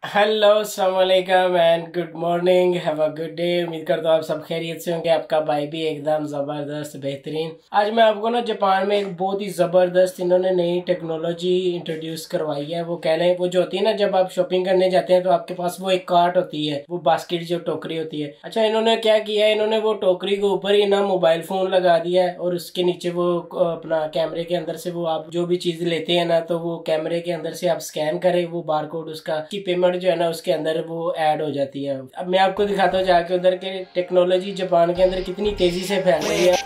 Hello अस्सलाम वालेकुम and good morning, have a good day. उम्मीद करता हूँ आप सब खैरियत से होंगे। आपका भाई भी एकदम ज़बरदस्त बेहतरीन। आज मैं आपको ना जापान में एक बहुत ही ज़बरदस्त इन्होंने नई टेक्नोलॉजी इंट्रोड्यूस करवाई है। वो कह लें वो जो होती है ना, जब आप शॉपिंग करने जाते हैं तो आपके पास वो एक कार्ट होती है, वो बास्केट जो टोकरी होती है। अच्छा, इन्होंने क्या किया है, इन्होंने वो टोकरी के ऊपर ही ना मोबाइल फ़ोन लगा दिया है और उसके नीचे वो अपना कैमरे के अंदर से वो आप जो भी चीज़ लेते हैं ना, तो वो कैमरे के अंदर से आप स्कैन करें, वो बार कोड उसका की पेमेंट जो है ना उसके अंदर वो ऐड हो जाती है। अब मैं आपको दिखाता हूँ जाके उधर के टेक्नोलॉजी जापान के अंदर कितनी तेजी से फैल रही है।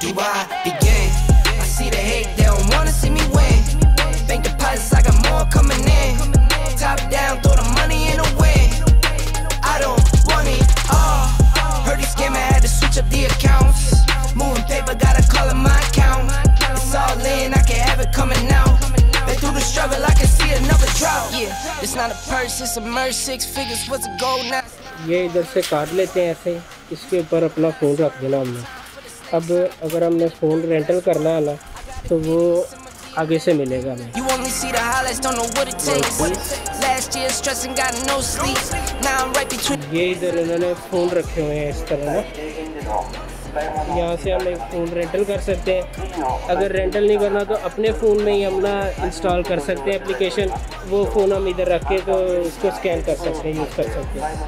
ये इधर से काट लेते हैं ऐसे, इसके ऊपर अपना फ़ोन रख देना हमने। अब अगर हमने फ़ोन रेंटल करना है ना तो वो आगे से मिलेगा हमें। ये इधर इन्होंने फ़ोन रखे हुए हैं इस तरह ना, यहाँ से हम एक फ़ोन रेंटल कर सकते हैं। अगर रेंटल नहीं करना तो अपने फ़ोन में ही हम ना इंस्टॉल कर सकते हैं एप्लीकेशन। वो फ़ोन हम इधर रख के तो उसको स्कैन कर सकते हैं, यूज़ कर सकते हैं।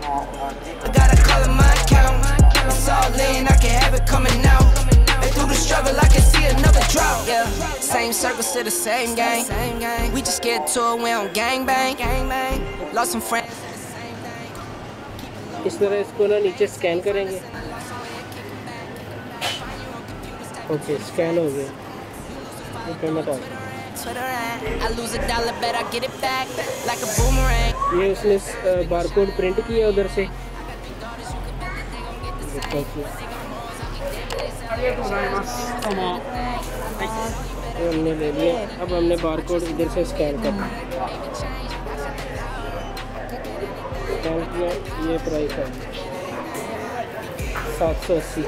इस तरह इसको ना नीचे स्कैन करेंगे। ओके, स्कैन हो गया, पेमेंट आ गया। ये उसने बारकोड प्रिंट किया उधर से, हमने ले लिया। अब हमने बारकोड इधर से स्कैन करना, स्कैन किया। ये प्राइस है 780।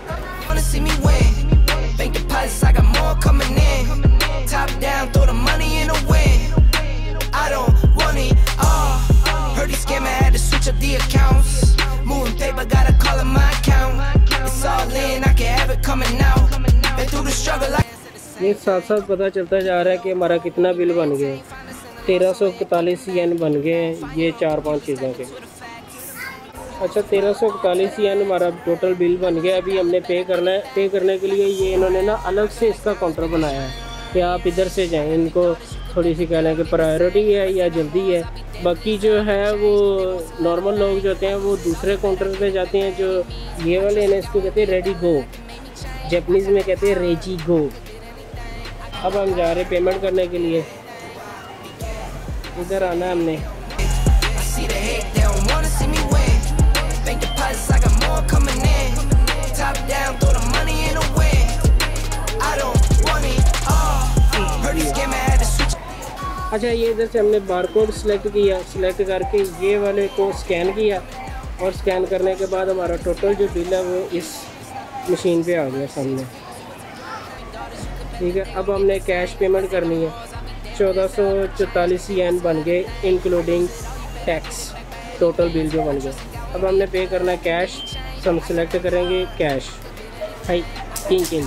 ये साथ साथ पता चलता जा रहा है कि हमारा कितना बिल बन गया। 1341 येन बन गए हैं ये 4-5 चीज़ों के। अच्छा, 1341 येन हमारा टोटल बिल बन गया। अभी हमने पे करना है। पे करने के लिए ये इन्होंने ना अलग से इसका काउंटर बनाया है कि आप इधर से जाएं। इनको थोड़ी सी कह लें कि प्रायोरिटी है या जल्दी है। बाकी जो है वो नॉर्मल लोग जो होते हैं वो दूसरे काउंटर पे जाते हैं। जो ये वाले हैं इसको कहते हैं रेडी गो, जापानीज़ में कहते हैं रेजी गो। अब हम जा रहे पेमेंट करने के लिए। इधर आना है हमने। अच्छा, ये इधर से हमने बारकोड सिलेक्ट किया। सिलेक्ट करके ये वाले को स्कैन किया और स्कैन करने के बाद हमारा टोटल जो बिल है वो इस मशीन पे आ गया सामने। ठीक है, अब हमने कैश पेमेंट करनी है। 1444 येन बन गए इंक्लूडिंग टैक्स, टोटल बिल जो बन गया। अब हमने पे करना है कैश। हम सिलेक्ट करेंगे कैश। हाई किंग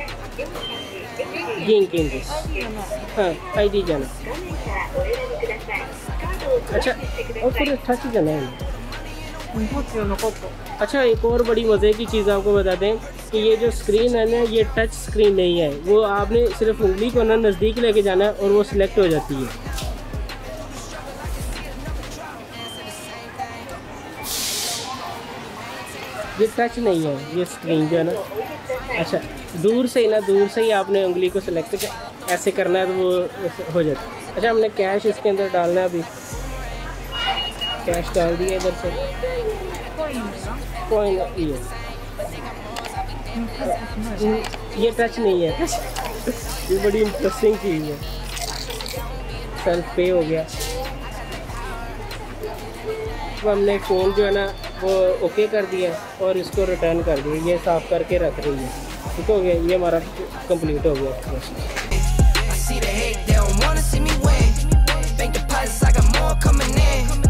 हाँ, आई दी जाना। अच्छा, और फिर टच जाना है। अच्छा, एक और बड़ी मज़े की चीज़ आपको बता दें कि ये जो स्क्रीन है ना, ये टच स्क्रीन नहीं है। वो आपने सिर्फ उंगली को ना नज़दीक लेके जाना है और वो सिलेक्ट हो जाती है। ये टच नहीं है, ये स्क्रीन जो है ना। अच्छा, दूर से ही आपने उंगली को सिलेक्ट ऐसे करना है तो वो हो जाता है। अच्छा, हमने कैश इसके अंदर डालना है। अभी कैश डाल दिया इधर से। कॉइन ये टच नहीं है। ये बड़ी इंटरेस्टिंग चीज़ है। सेल्फ पे हो गया। तो हमने फ़ोन जो है ना वो ओके कर दिया और इसको रिटर्न कर दिया। ये साफ़ करके रख रही है। ठीक हो गया, ये हमारा कंप्लीट हो गया।